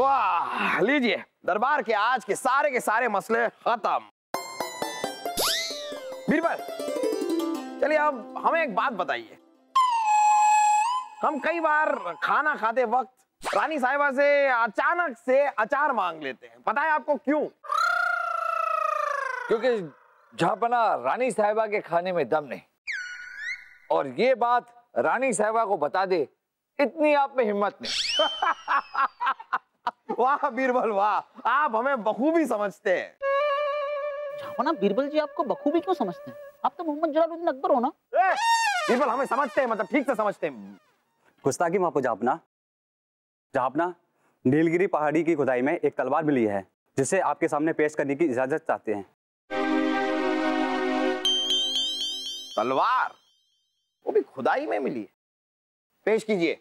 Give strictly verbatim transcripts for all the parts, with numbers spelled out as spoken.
वाह, लीजिए दरबार के आज के सारे के सारे मसले खत्म। बीरबल, चलिए अब हमें एक बात बताइए। हम कई बार खाना खाते वक्त रानी साहिबा से अचानक से अचार मांग लेते हैं, पता है आपको क्यों? क्योंकि जहापना रानी साहिबा के खाने में दम नहीं, और ये बात रानी साहिबा को बता दे इतनी आप में हिम्मत नहीं। वाह बीरबल वाह, आप हमें बखूबी समझते हैं। जहापना, बीरबल जी आपको बखूबी क्यों समझते हैं? आप तो मोहम्मद जलालुद्दीन अकबर हो ना। बीरबल हमें समझते हैं, मतलब ठीक से समझते हैं। गुस्ताखी माफ हो जहापना। जहापना, नीलगिरी पहाड़ी की खुदाई में एक तलवार मिली है जिसे आपके सामने पेश करने की इजाजत चाहते हैं। तलवार? वो भी खुदाई में मिली है? पेश कीजिए।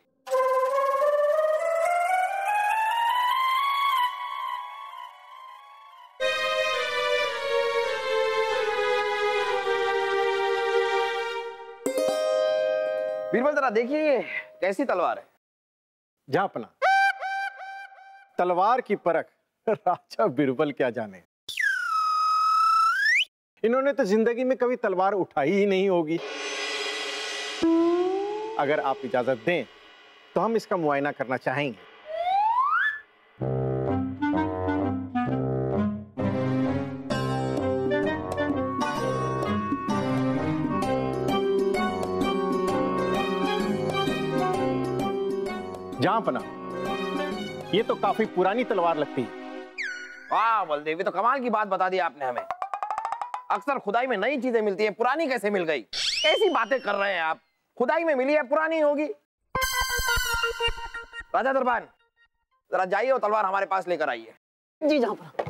बीरबल जरा देखिए ये कैसी तलवार है। जहापना, तलवार की परख राजा बीरबल क्या जाने। इन्होंने तो जिंदगी में कभी तलवार उठाई ही नहीं होगी। अगर आप इजाजत दें तो हम इसका मुआयना करना चाहेंगे। जहापना, ये तो काफी पुरानी तलवार लगती है। वाह बलदेवी, तो कमाल की बात बता दी आपने हमें। अक्सर खुदाई में नई चीजें मिलती है, पुरानी कैसे मिल गई? कैसी बातें कर रहे हैं आप? खुदाई में मिली है, पुरानी होगी। राजा दरबान, जरा जाइए और तलवार हमारे पास लेकर आइए। जी जहापना।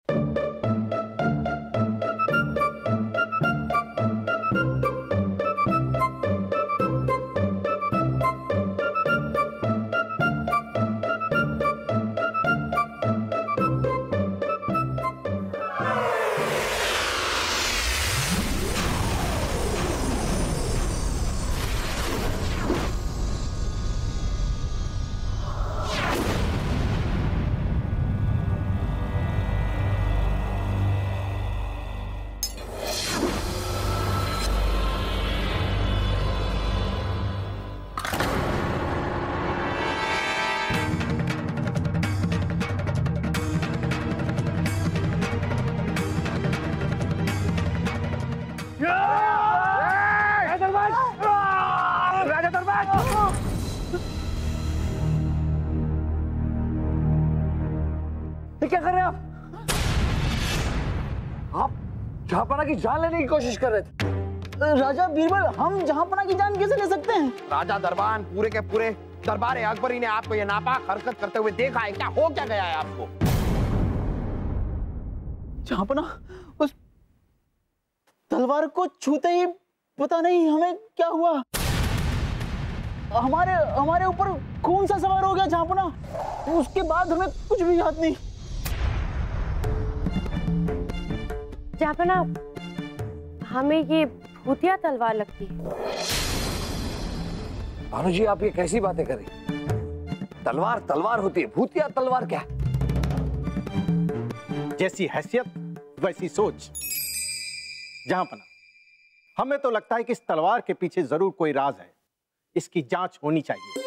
क्या कर रहे हैं आप? आप जहापना की जान लेने की कोशिश कर रहे थे। राजा बीरबल, हम जहापना की जान कैसे ले सकते हैं? राजा दरबान, पूरे के पूरे दरबार अकबरी ने आपको ये नापाक हरकत करते हुए देखा है। क्या हो क्या गया है आपको? जहापना, उस तलवार को छूते ही पता नहीं हमें क्या हुआ। हमारे हमारे ऊपर खून सा सवार हो गया जहापना। उसके बाद हमें कुछ भी याद नहीं। जहापना, हमें ये भूतिया तलवार लगती है। भानु जी, आप ये कैसी बातें कर रही? तलवार तलवार होती है, भूतिया तलवार क्या? जैसी हैसियत वैसी सोच। जहापना, हमें तो लगता है कि इस तलवार के पीछे जरूर कोई राज है। इसकी जांच होनी चाहिए।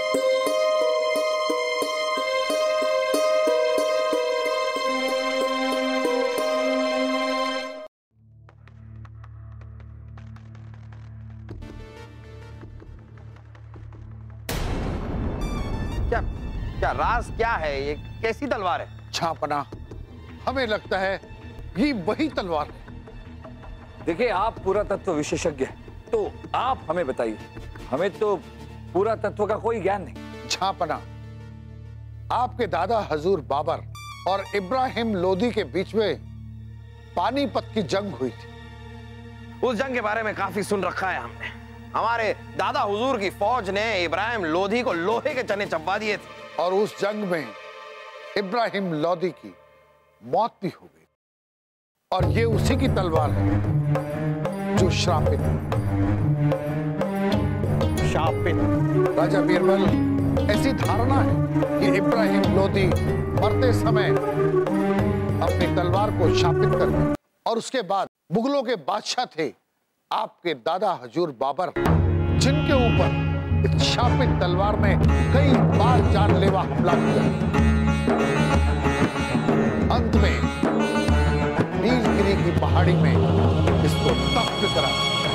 क्या क्या राज क्या है? ये कैसी तलवार है? जहापना, हमें लगता है ये वही तलवार है। देखिए, आप पुरातत्व विशेषज्ञ हैं, तो आप हमें बताइए। हमें तो पुरातत्व का कोई ज्ञान नहीं। जहापना, आपके दादा हजूर बाबर और इब्राहिम लोदी के बीच में पानीपत की जंग हुई थी। उस जंग के बारे में काफी सुन रखा है हमने। हमारे दादा हुजूर की फौज ने इब्राहिम लोधी को लोहे के चने चबा दिए थे, और उस जंग में इब्राहिम लोदी की मौत भी हो गई। और ये उसी की तलवार है जो श्रापित शापित। राजा बीरबल, ऐसी धारणा है कि इब्राहिम लोदी मरते समय अपनी तलवार को शापित कर दिया और उसके बाद मुगलों के बादशाह थे आपके दादा हजूर बाबर, जिनके ऊपर इस शापित तलवार ने कई बार जानलेवा हमला किया। अंत में नीलगिरी की पहाड़ी में इसको दफ्न करा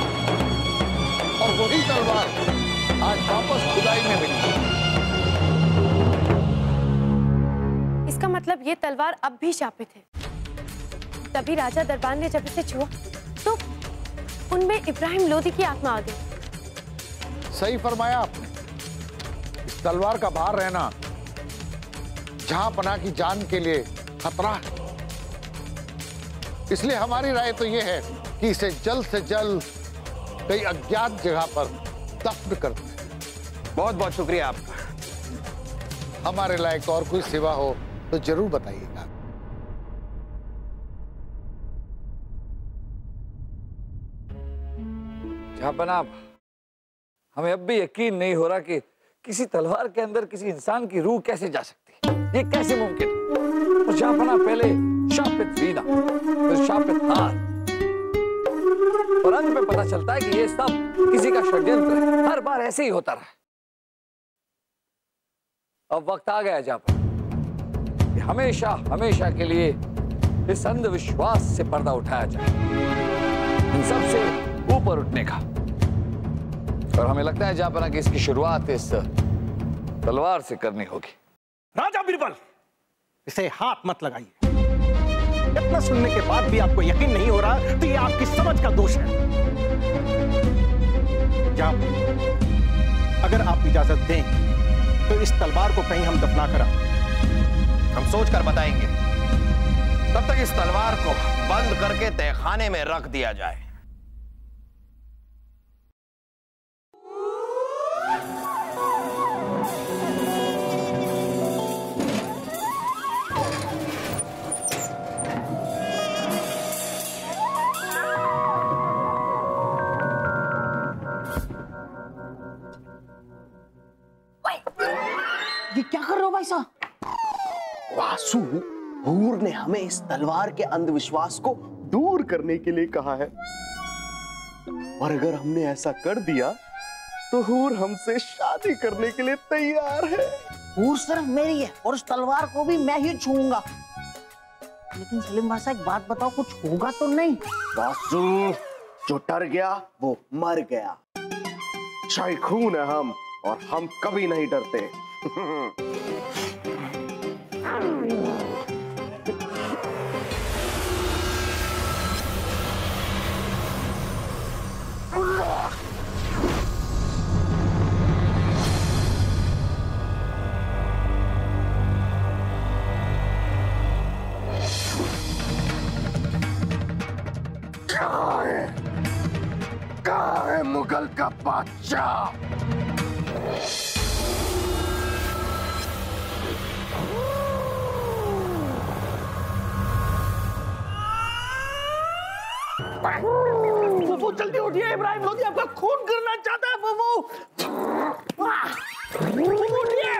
और वही तलवार आज वापस खुदाई में मिली। इसका मतलब ये तलवार अब भी शापित है। तभी राजा दरबार ने जब इसे छुआ तो उनमें इब्राहिम लोदी की आत्मा आ गई। सही फरमाया आपने। इस तलवार का बाहर रहना जहां पनाह की जान के लिए खतरा है, इसलिए हमारी राय तो यह है कि इसे जल्द से जल्द कई अज्ञात जगह पर दफ्न कर दें। बहुत बहुत शुक्रिया आपका। हमारे लायक और कोई सेवा हो तो जरूर बताइएगा। जनाब, हमें अब भी यकीन नहीं हो रहा कि किसी तलवार के अंदर किसी इंसान की रूह कैसे जा सकती है। ये कैसे मुमकिन है? और जहां पहले शापित वीणा, फिर शापित हार, और अंत में पता चलता है कि ये सब किसी का षड्यंत्र है। हर बार ऐसे ही होता रहा। अब वक्त आ गया जहां पर हमेशा हमेशा के लिए इस अंधविश्वास से पर्दा उठाया जाए, इन सब से ऊपर उठने का। और हमें लगता है जहां कि इसकी शुरुआत इस तलवार से करनी होगी। राजा बीरबल, इसे हाथ मत लगाइए। इतना सुनने के बाद भी आपको यकीन नहीं हो रहा तो ये आपकी समझ का दोष है। जाओ, अगर आप इजाजत दें तो इस तलवार को कहीं हम दफना करा। हम सोच कर बताएंगे। तब तक इस तलवार को बंद करके तहखाने में रख दिया जाए। ये क्या कर रहे हो भाई साहब? वासु, हूर ने हमें इस तलवार के अंधविश्वास को दूर करने के लिए कहा है, और अगर हमने ऐसा कर दिया तो हूर हमसे शादी करने के लिए तैयार है। हूर सिर्फ मेरी है और उस तलवार को भी मैं ही छूऊंगा। लेकिन सलीम भाई साहब, एक बात बताओ, कुछ होगा तो नहीं? वासु, जो डर गया वो मर गया। शाही खून है हम, और हम कभी नहीं डरते। कहाँ है, कहाँ है मुगल का बादशाह? फूफू जल्दी उठिए, इब्राहिम लोदी आपका खून करना चाहता है। फूफू फूफू उठिए।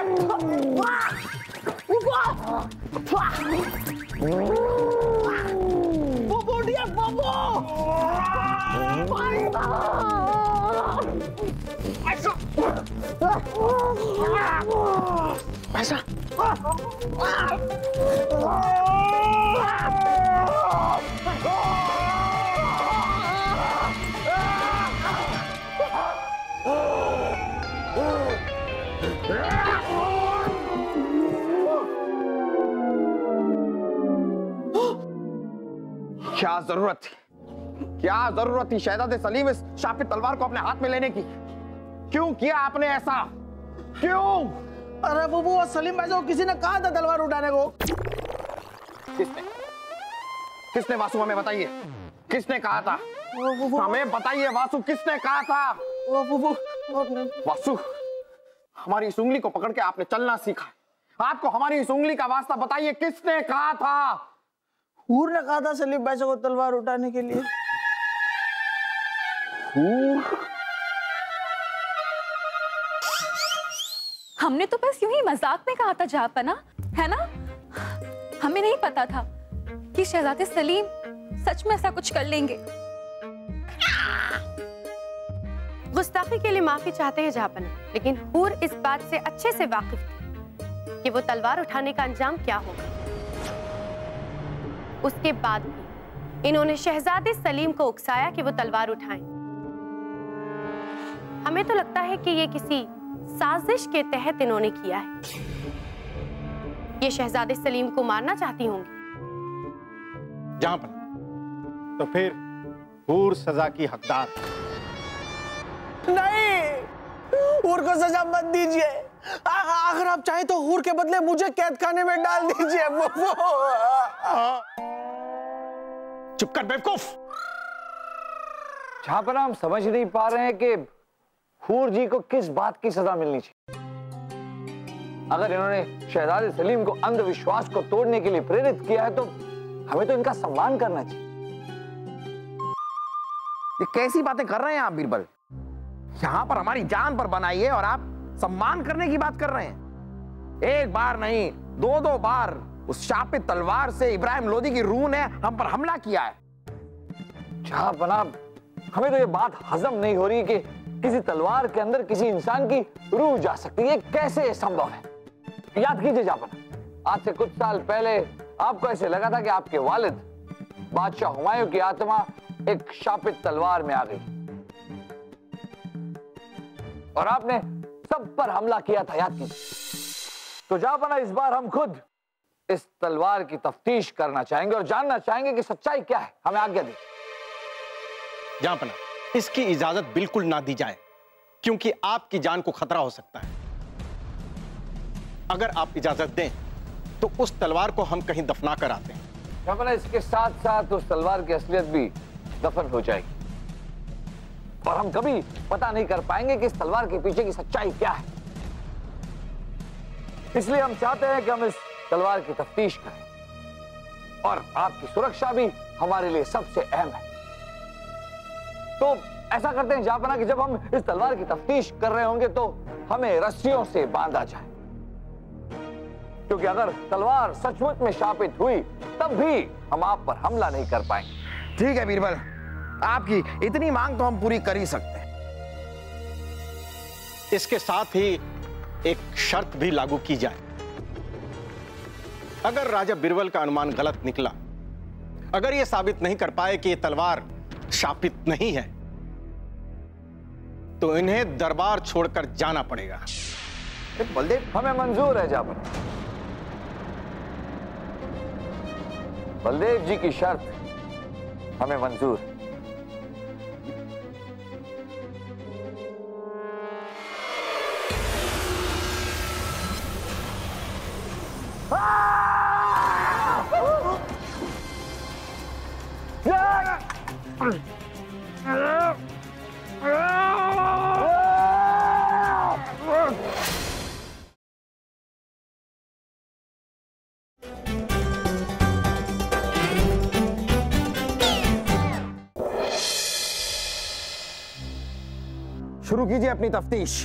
फूफू उठिए। फूफू ऐसा क्या जरूरत थी, क्या जरूरत थी शहजादे सलीम इस शापित तलवार को अपने हाथ में लेने की? क्यों किया आपने ऐसा? क्यों? अरे बुबू, सलीम भाई को किसी ने कहा था तलवार उठाने को। किसने? किसने वासु, हमें बताइए, किसने कहा था? हमें बताइए वासु, किसने कहा था? वासु, हमारी इस उंगली को पकड़ के आपने चलना सीखा है। आपको हमारी इस उंगली का वास्ता बताइए, किसने कहा था? हूर ने कहा था सलीम भाई को तलवार उठाने के लिए। हूर? हमने तो बस यूं ही मजाक में कहा था जहाँपना, है ना? हमें नहीं पता था कि शहजादे सलीम सच में ऐसा कुछ कर लेंगे। गुस्ताखी के लिए माफी चाहते हैं जहाँपना, लेकिन हूर इस बात से अच्छे से वाकिफ थी कि वो तलवार उठाने का अंजाम क्या होगा। उसके बाद भी इन्होंने शहजादे सलीम को उकसाया कि वो तलवार उठाएं। हमें तो लगता है कि ये किसी साजिश के तहत इन्होंने किया है। ये शहजादे सलीम को मारना चाहती होंगी। जहाँपना, तो फिर हूर सजा की हकदार। नहीं, हूर को सजा मत दीजिए। अगर आप चाहें तो हूर के बदले मुझे कैद खाने में डाल दीजिए। वो, वो। चुप कर बेवकूफ। जहाँपना, हम समझ नहीं पा रहे हैं कि हूर जी को किस बात की सजा मिलनी चाहिए। अगर इन्होंने शहजादे सलीम को अंधविश्वास को तोड़ने के लिए प्रेरित किया है तो हमें तो इनका सम्मान करना चाहिए। ये कैसी बातें कर रहे हैं आप बीरबल? यहां पर हमारी जान पर बनाई है और आप सम्मान करने की बात कर रहे हैं। एक बार नहीं, दो दो बार उस शापित तलवार से इब्राहिम लोदी की रूह ने हम पर हमला किया है। जहाँपना, हमें तो ये बात हजम नहीं हो रही कि किसी तलवार के अंदर किसी इंसान की रूह जा सकती है। कैसे संभव है? याद कीजिए जहाँपना, आज से कुछ साल पहले आपको ऐसे लगा था कि आपके वालिद बादशाह हुमायूं की आत्मा एक शापित तलवार में आ गई और आपने सब पर हमला किया था। याद कीजिए। तो जहाँपना, इस बार हम खुद इस तलवार की तफ्तीश करना चाहेंगे और जानना चाहेंगे कि सच्चाई क्या है। हमें आज्ञा दी। जहाँपना, इसकी इजाजत बिल्कुल ना दी जाए, क्योंकि आपकी जान को खतरा हो सकता है। अगर आप इजाजत दें तो उस तलवार को हम कहीं दफना कर आते हैं। जहाँपना, इसके साथ साथ उस तलवार की असलियत भी दफन हो जाएगी और हम कभी पता नहीं कर पाएंगे कि इस तलवार के पीछे की सच्चाई क्या है। इसलिए हम चाहते हैं कि हम इस तलवार की तफ्तीश करें और आपकी सुरक्षा भी हमारे लिए सबसे अहम है। तो ऐसा करते हैं जहाँपना कि जब हम इस तलवार की तफ्तीश कर रहे होंगे तो हमें रस्सियों से बांधा जाए, क्योंकि अगर तलवार सचमुच में शापित हुई तब भी हम आप पर हमला नहीं कर पाएंगे। ठीक है बीरबल, आपकी इतनी मांग तो हम पूरी कर ही सकते हैं। इसके साथ ही एक शर्त भी लागू की जाए। अगर राजा बिरबल का अनुमान गलत निकला, अगर यह साबित नहीं कर पाए कि यह तलवार शापित नहीं है, तो इन्हें दरबार छोड़कर जाना पड़ेगा। बलदेव, हमें मंजूर है जहाँपना। बलदेव जी की शर्त हमें मंजूर है। शुरू कीजिए अपनी तफ्तीश।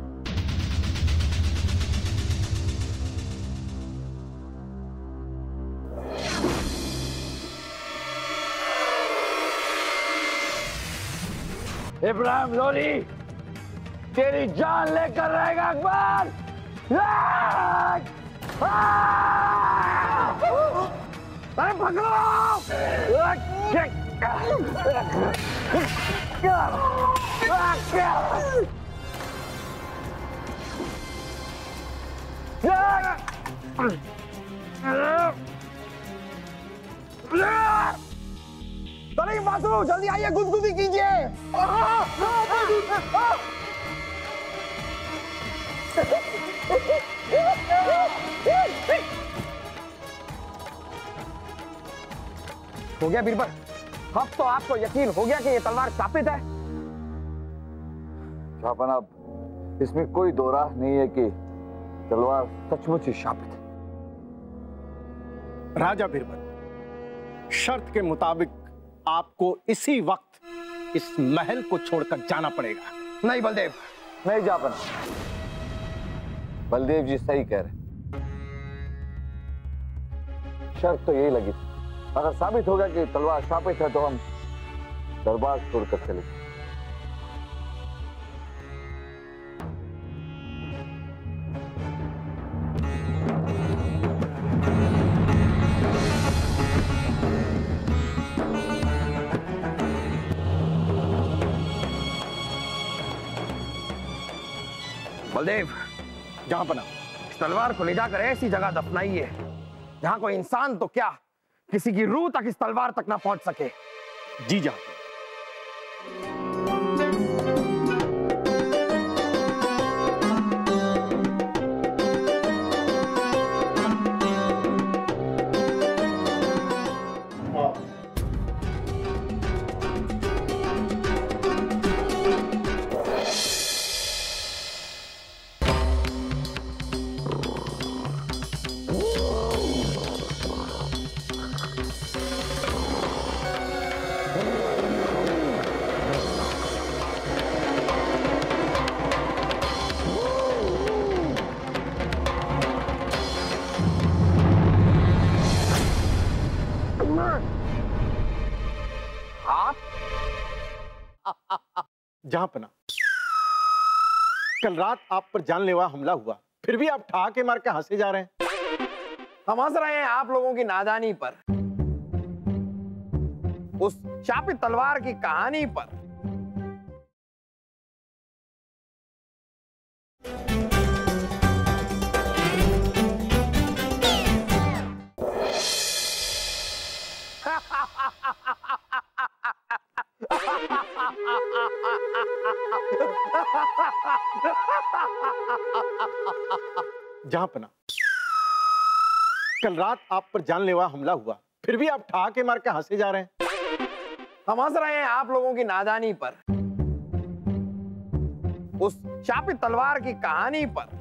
इब्राहिम लोदी, तेरी जान लेकर रहेगा अकबर। अरे पकड़ो! सलीम बासु, जल्दी आइए, गुदगुदी कीजिए। हो गया बीरबल? अब तो आपको यकीन हो गया कि ये तलवार शापित है? जहाँपना, इसमें कोई दो राह नहीं है कि तलवार सचमुच ही शापित है। राजा बिरबल, शर्त के मुताबिक आपको इसी वक्त इस महल को छोड़कर जाना पड़ेगा। नहीं बलदेव, नहीं जहाँपना, बलदेव जी सही कह रहे, शर्त तो यही लगी थी, अगर साबित हो गया कि तलवार शापित है तो हम दरबार छोड़कर चले जाएं। बलदेव, जहां पना इस तलवार को ले जाकर ऐसी जगह दफनाइए जहां कोई इंसान तो क्या, किसी की रूह तक इस तलवार तक ना पहुंच सके। जी जहां जहां पना कल रात आप पर जानलेवा हमला हुआ, फिर भी आप ठहाके मार के हंसे जा रहे हैं। हम हंस रहे हैं आप लोगों की नादानी पर, उस शापित तलवार की कहानी पर। जहां पना कल रात आप पर जानलेवा हमला हुआ, फिर भी आप ठहाके मार के हंसे जा रहे हैं। हम हंस रहे हैं आप लोगों की नादानी पर, उस शापित तलवार की कहानी पर।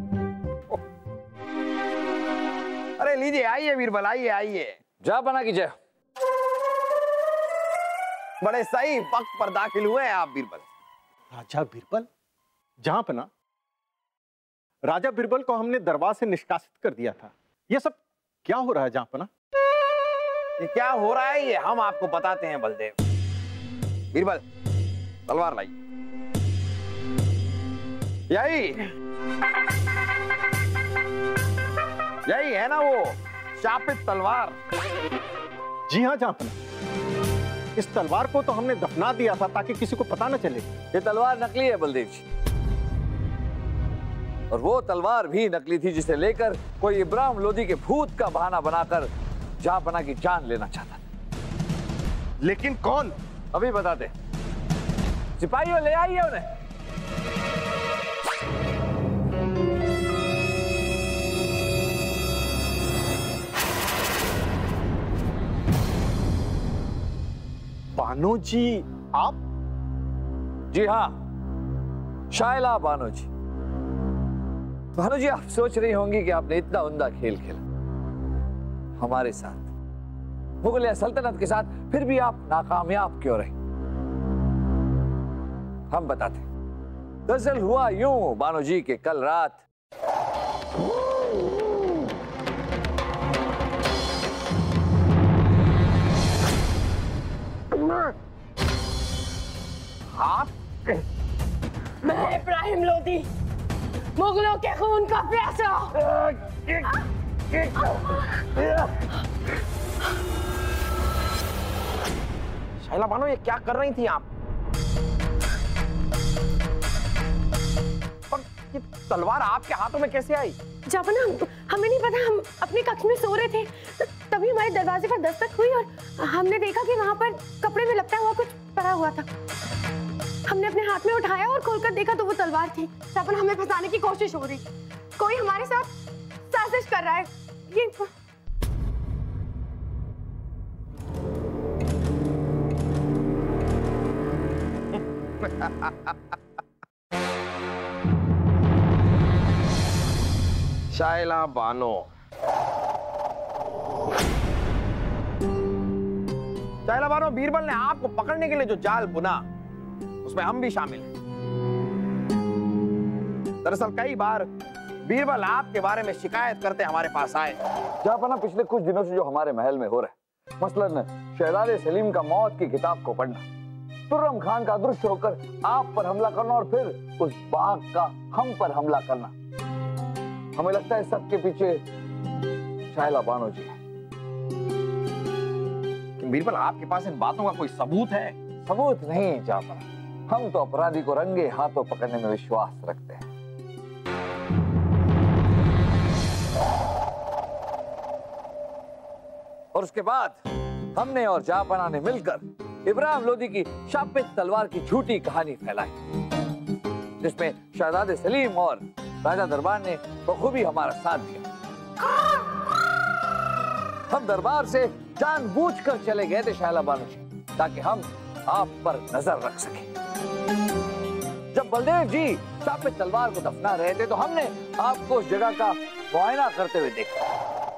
अरे लीजिए, आइए बीरबल, आइए आइए। जय बना की जय। बड़े सही वक्त पर दाखिल हुए हैं आप बीरबल। राजा बीरबल? जहां पना राजा बीरबल को हमने दरबार से निष्कासित कर दिया था, ये सब क्या हो रहा है जहां पना? ये क्या हो रहा है ये हम आपको बताते हैं बलदेव। बीरबल, तलवार लाइए। यही यही है ना वो शापित तलवार? जी हाँ जहां पना, इस तलवार को तो हमने दफना दिया था ताकि किसी को पता न चले। ये तलवार नकली है बलदेव जी, और वो तलवार भी नकली थी जिसे लेकर कोई इब्राहिम लोदी के भूत का बहाना बनाकर जहांपना की जान लेना चाहता था। लेकिन कौन? अभी बताते। सिपाहियों ले आइए उन्हें। बानो जी आप? जी हाँ, शायला बानो जी। बानो जी, आप सोच रही होंगी कि आपने इतना उम्दा खेल खेला हमारे साथ, मुगलिया सल्तनत के साथ, फिर भी आप नाकामयाब क्यों रहे? हम बताते। दरअसल हुआ यूं बानो जी के कल रात आप? मैं इब्राहिम लोदी, मुगलों के खून का प्यासा। शायला बानो, ये क्या कर रही थी आप? पर ये तलवार आपके हाथों में कैसे आई? जापना, हमें नहीं पता, हम अपने कक्ष में सो रहे थे, तभी हमारे दरवाजे पर दस्तक हुई और हमने देखा कि वहां पर कपड़े में लपटा हुआ कुछ पड़ा हुआ था। हमने अपने हाथ में उठाया और खोलकर देखा तो वो तलवार थी। जापना, हमें फंसाने की कोशिश हो रही, कोई हमारे साथ साजिश कर रहा है। ये शायला बानो, शायला बानो, बीरबल ने आपको पकड़ने के लिए जो जाल बुना उसमें हम भी शामिल हैं। दरअसल कई बार बीरबल आपके बारे में शिकायत करते हमारे पास आए। जहापना पिछले कुछ दिनों से जो हमारे महल में हो रहा है, मसलन शहजादे सलीम का मौत की किताब को पढ़ना, तुर्रम खान का अदृश्य होकर आप पर हमला करना और फिर उस बाघ का हम पर हमला करना, हमें लगता है सबके पीछे शायला बानो जी है। बीरबल आपके पास इन बातों का कोई सबूत है? सबूत नहीं जहापना, हम तो अपराधी को रंगे हाथों पकड़ने में विश्वास रखते हैं। और उसके बाद हमने और जहापना ने मिलकर इब्राहिम लोदी की शापित तलवार की झूठी कहानी फैलाई, जिसमें शहजादे सलीम और राजा दरबार ने बखूबी हमारा साथ दिया। हम दरबार से जानबूझकर चले गए थे शायला बानो जी, ताकि हम आप पर नजर रख सके। जब बलदेव जी शापित तलवार को दफना रहे थे तो हमने आपको उस जगह का मुआयना करते हुए देखा।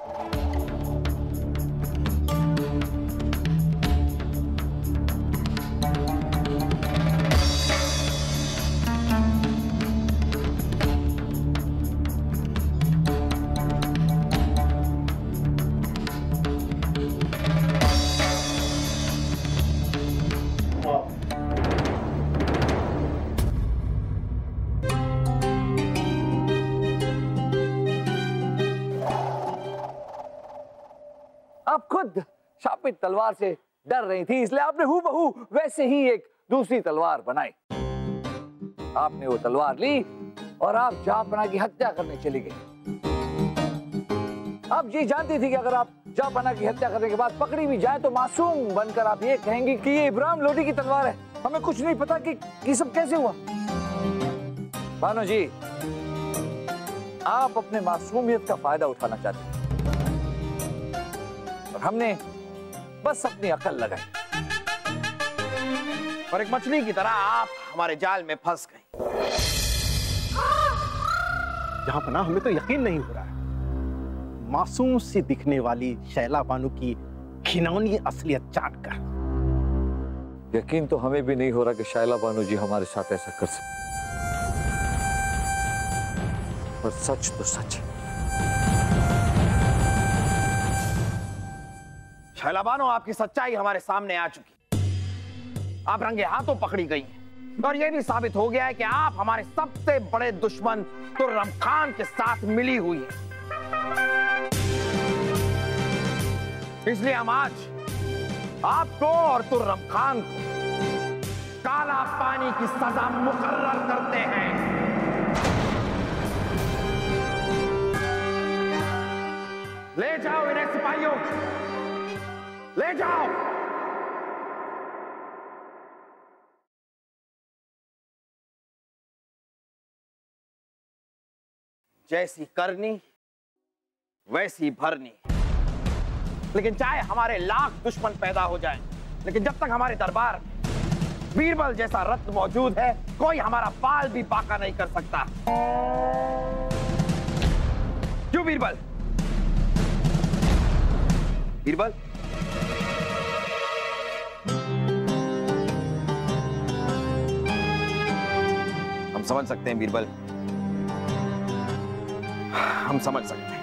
आप खुद शापित तलवार से डर रही थी, इसलिए आपने हूबहू वैसे ही एक दूसरी तलवार बनाई। आपने वो तलवार ली और आप जहापना की हत्या करने चली गई। आप ये जानती थी कि अगर आप जहापना की हत्या करने के बाद पकड़ी भी जाए तो मासूम बनकर आप ये कहेंगी कि ये इब्राहिम लोदी की तलवार है, हमें कुछ नहीं पता कि ये सब कैसे हुआ। बानो जी, आप अपने मासूमियत का फायदा उठाना चाहते हैं और हमने बस अपनी अकल लगाई और एक मछली की तरह आप हमारे जाल में फंस गई। जहापना, हमें तो यकीन नहीं हो रहा है। मासूम सी दिखने वाली शैला बानो की घिनौनी असलियत जानकर यकीन तो हमें भी नहीं हो रहा कि शैला बानो जी हमारे साथ ऐसा कर सकते, पर सच तो सच है। शैला बानो, आपकी सच्चाई हमारे सामने आ चुकी, आप रंगे हाथों पकड़ी गई हैं और यह भी साबित हो गया है कि आप हमारे सबसे बड़े दुश्मन तुर्रम खान के साथ मिली हुई हैं। इसलिए हम आज आपको और तुर्रम खान को काला पानी की सजा मुकर्रर करते हैं। ले जाओ इन्हें सिपाहियों, ले जाओ। जैसी करनी वैसी भरनी। लेकिन चाहे हमारे लाख दुश्मन पैदा हो जाएं, लेकिन जब तक हमारे दरबार में बीरबल जैसा रत्न मौजूद है, कोई हमारा बाल भी बांका नहीं कर सकता। क्यों बीरबल? बीरबल, हम समझ सकते हैं बीरबल, हम समझ सकते हैं।